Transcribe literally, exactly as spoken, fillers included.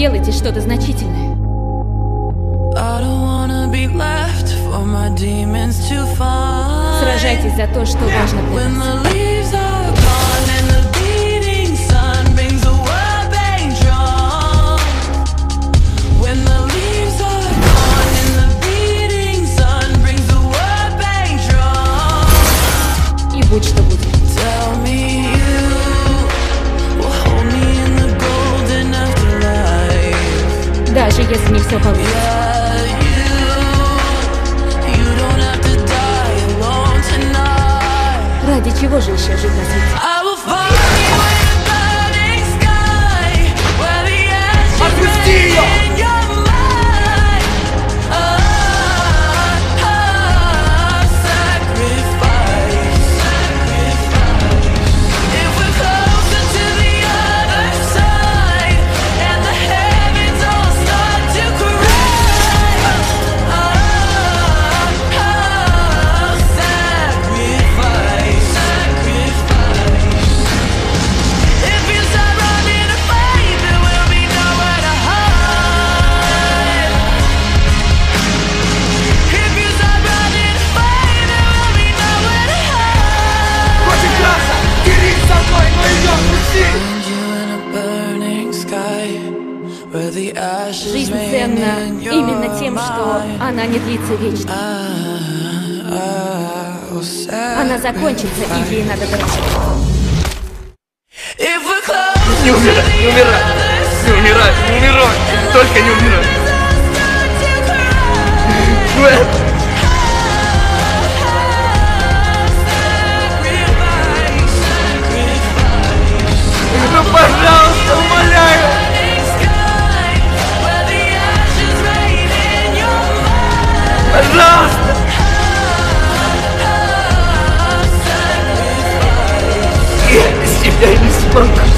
Сделайте что-то значительное. Сражайтесь за то, что важно для нас. И будь что будет. Даже если не все получится. Ради чего же еще жить на свете? Отпусти ее! Жизнь ценна именно тем, что она не длится вечно. Она закончится, и ей надо дорожить. Не умирай, не умирай, не умирай, не умирай, только не умирай. Ну, пожалуйста, умоляю. Пожалуйста! Я без тебя не смогу.